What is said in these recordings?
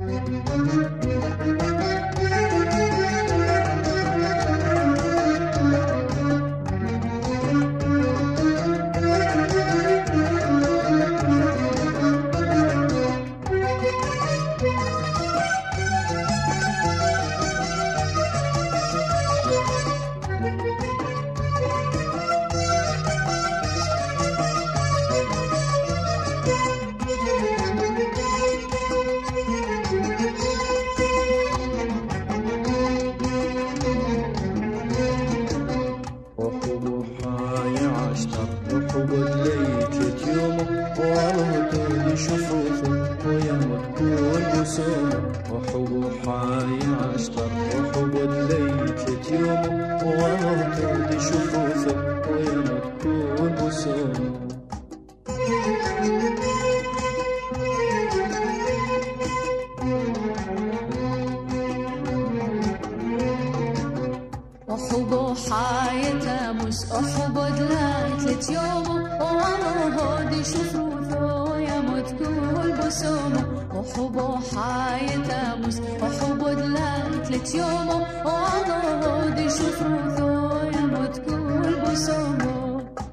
وحبه حياته مش أحبه دلات يومه وأنا هودي شفوفه يموت كل بسومه وحبه حياته مش أحبه دلات يومه وأنا هودي شفوفه يموت كل بسومه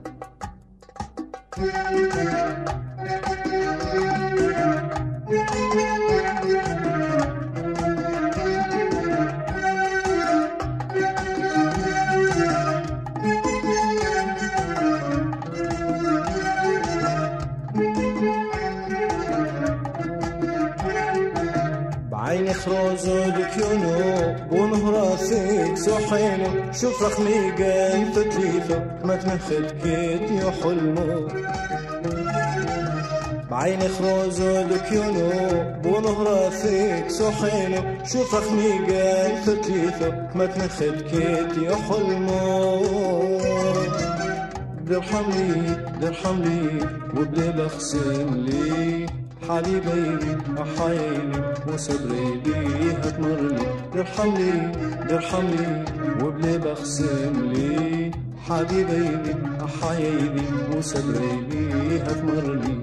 بعيني خروزو دكيونو ونهرا ثيك سوحينو شوف رخمي قال فتليثو ما تمخد كيت يحلمو بعيني خروزو دكيونو ونهرا ثيك سوحينو شوف رخمي قال فتليثو ما تمخد كيت يحلمو درحم لي وبلي بخسن لي حبيبي أحايلي وصبري لي هتمرلي درحم لي وبلي بخسن لي حبيبي أحايلي وصبري لي هتمرلي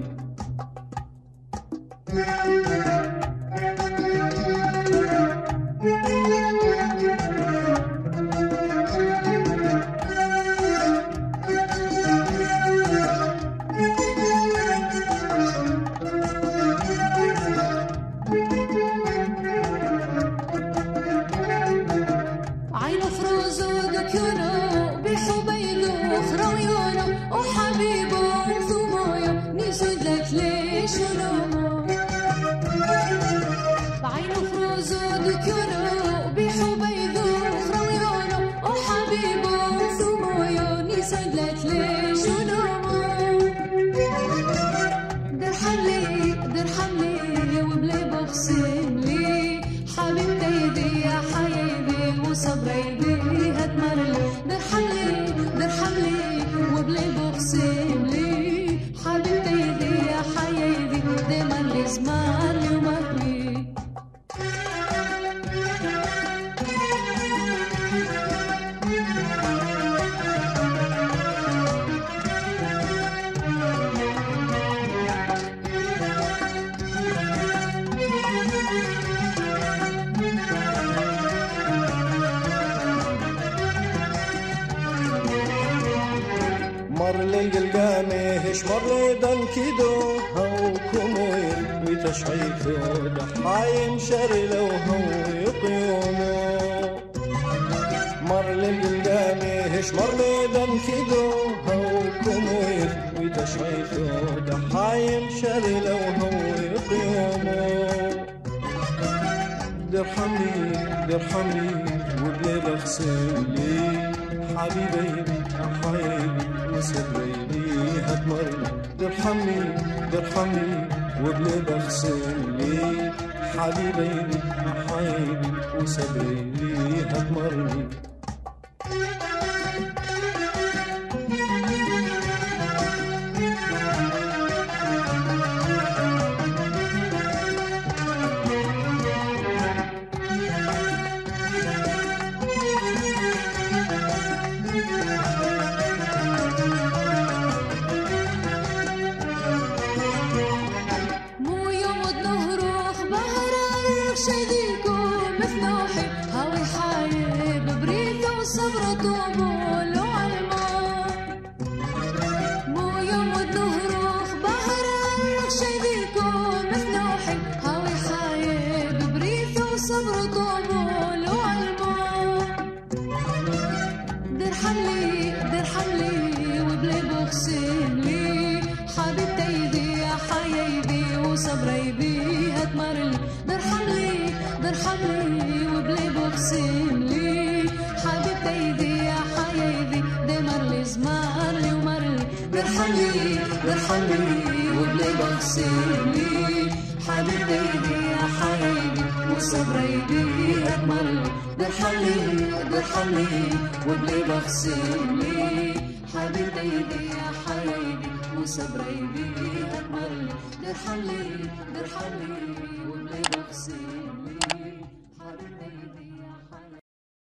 مر للقلقامي هش مر لدن كيدو هو كموير وتشعيثو دحايم شري لو هو يقيومو مر للقلقامي هش مر لدن كيدو هو كموير وتشعيثو دحايم شري لو هو يقيومو درحم لي وبلي بغسل لي حبيبي أحايلي وصبري لي هتمرلي درحم لي وبلي بغسل لي حبيبي أحايلي وصبري لي هتمرلي مو يوم الظهر بهر شيديكم مفنوحي هاوي حايب بريث وصبر طبول وعلماء مو يوم الظهر بحر الرق شيديكم مفنوحي هاوي حايب بريث وصبر طبول وعلماء دير حملي وبلي بوخسين لي حبيبتي يا حيايبي وصبري بي هتمرلي دير حملي وبلي بوخسين لي حبيبتي يا حيايبي دمرلي زمرلي ومرلي دير حملي وبلي بوخسين لي حبيبتي يا حيايبي وصبري بي هتمرلي دير حملي وبلي بوخسين لي حبيبتي يا حيايبي وصبري بي هتمرلي دير حملي وبلي بوخسين